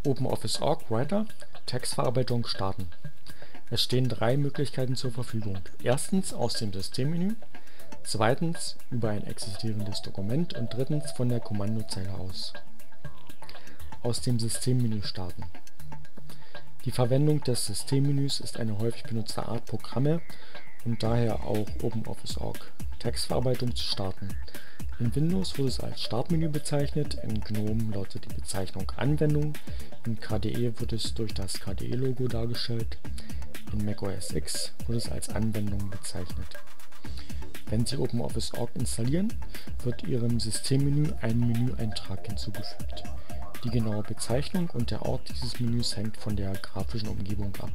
OpenOffice.org Writer Textverarbeitung starten. Es stehen 3 Möglichkeiten zur Verfügung. Erstens aus dem Systemmenü, zweitens über ein existierendes Dokument und drittens von der Kommandozeile aus. Aus dem Systemmenü starten. Die Verwendung des Systemmenüs ist eine häufig benutzte Art, Programme und daher auch OpenOffice.org Textverarbeitung zu starten. In Windows wird es als Startmenü bezeichnet, in GNOME lautet die Bezeichnung Anwendung, in KDE wird es durch das KDE-Logo dargestellt, in Mac OS X wird es als Anwendung bezeichnet. Wenn Sie OpenOffice.org installieren, wird Ihrem Systemmenü ein Menüeintrag hinzugefügt. Die genaue Bezeichnung und der Ort dieses Menüs hängt von der grafischen Umgebung ab.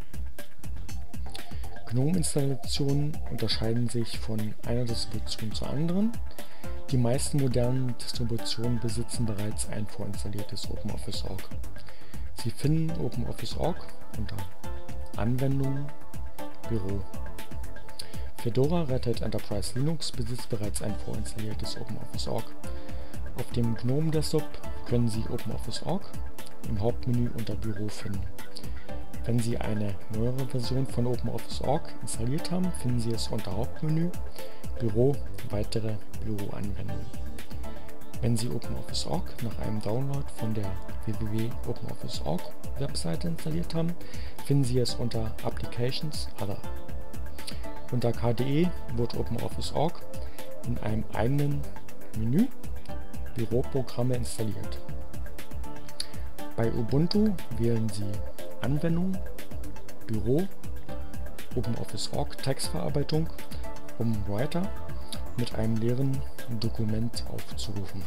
GNOME-Installationen unterscheiden sich von einer Distribution zur anderen. Die meisten modernen Distributionen besitzen bereits ein vorinstalliertes OpenOffice.org. Sie finden OpenOffice.org unter Anwendungen, Büro. Fedora Red Hat Enterprise Linux besitzt bereits ein vorinstalliertes OpenOffice.org. Auf dem GNOME Desktop können Sie OpenOffice.org im Hauptmenü unter Büro finden. Wenn Sie eine neuere Version von OpenOffice.org installiert haben, finden Sie es unter Hauptmenü, Büro, weitere Büroanwendungen. Wenn Sie OpenOffice.org nach einem Download von der www.openoffice.org Webseite installiert haben, finden Sie es unter Applications Other. Unter KDE wird OpenOffice.org in einem eigenen Menü Büroprogramme installiert. Bei Ubuntu wählen Sie Anwendung, Büro, OpenOffice.org Textverarbeitung, um Writer mit einem leeren Dokument aufzurufen.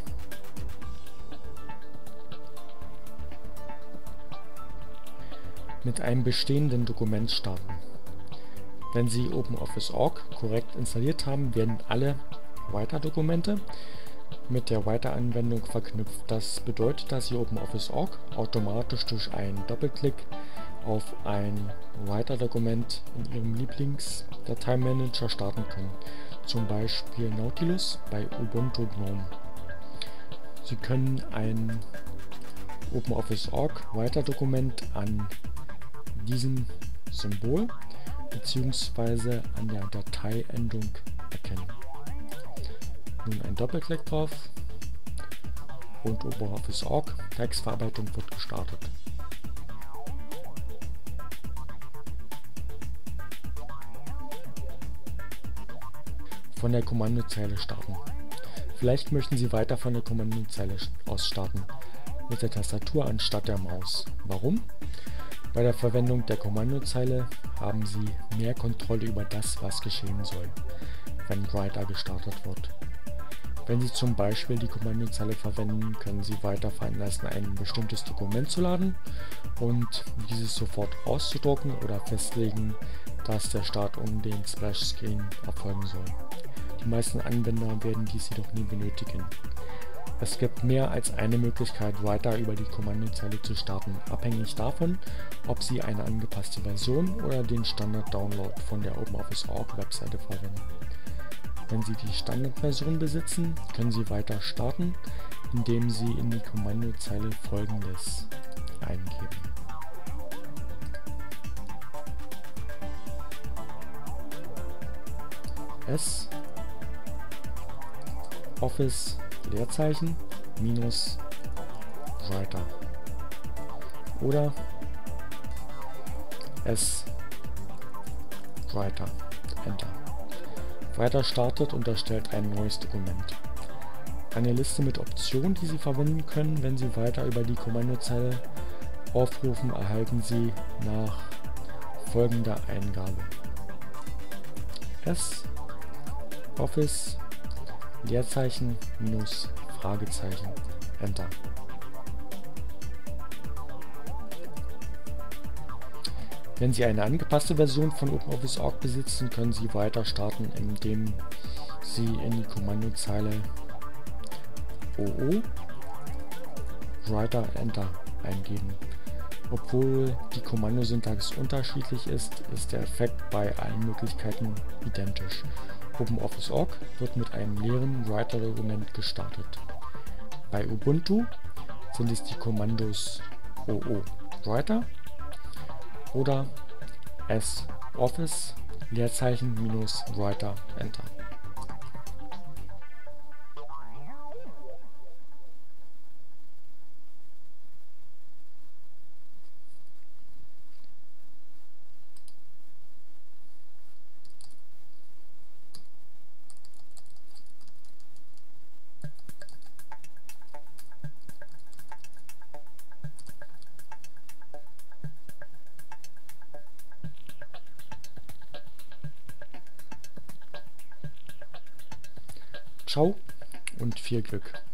Mit einem bestehenden Dokument starten. Wenn Sie OpenOffice.org korrekt installiert haben, werden alle Writer-Dokumente mit der Writer-Anwendung verknüpft. Das bedeutet, dass Sie OpenOffice.org automatisch durch einen Doppelklick auf ein Writer-Dokument in Ihrem Lieblingsdateimanager starten können, zum Beispiel Nautilus bei Ubuntu GNOME. Sie können ein OpenOffice.org Writer-Dokument an diesem Symbol bzw. an der Dateiendung erkennen. Nun ein Doppelklick drauf und OpenOffice.org Textverarbeitung wird gestartet. Von der Kommandozeile starten. Vielleicht möchten Sie weiter von der Kommandozeile aus starten, mit der Tastatur anstatt der Maus. Warum? Bei der Verwendung der Kommandozeile haben Sie mehr Kontrolle über das, was geschehen soll, wenn Writer gestartet wird. Wenn Sie zum Beispiel die Kommandozeile verwenden, können Sie weiter veranlassen, ein bestimmtes Dokument zu laden und dieses sofort auszudrucken oder festlegen, dass der Start um den Splash-Screen erfolgen soll. Die meisten Anwender werden dies jedoch nie benötigen. Es gibt mehr als eine Möglichkeit, Writer über die Kommandozeile zu starten, abhängig davon, ob Sie eine angepasste Version oder den Standard-Download von der OpenOffice.org Webseite verwenden. Wenn Sie die Standardversion besitzen, können Sie weiter starten, indem Sie in die Kommandozeile Folgendes eingeben. S Office Leerzeichen minus Writer oder S Writer Enter. Writer startet und erstellt ein neues Dokument. Eine Liste mit Optionen, die Sie verwenden können, wenn Sie weiter über die Kommandozeile aufrufen, erhalten Sie nach folgender Eingabe. S Office Leerzeichen minus Fragezeichen Enter. Wenn Sie eine angepasste Version von OpenOffice.org besitzen, können Sie weiter starten, indem Sie in die Kommandozeile OO Writer Enter eingeben. Obwohl die Kommandosyntax unterschiedlich ist, ist der Effekt bei allen Möglichkeiten identisch. OpenOffice.org wird mit einem leeren Writer-Dokument gestartet. Bei Ubuntu sind es die Kommandos SOO Writer oder S Office Leerzeichen minus Writer Enter. Ciao und viel Glück!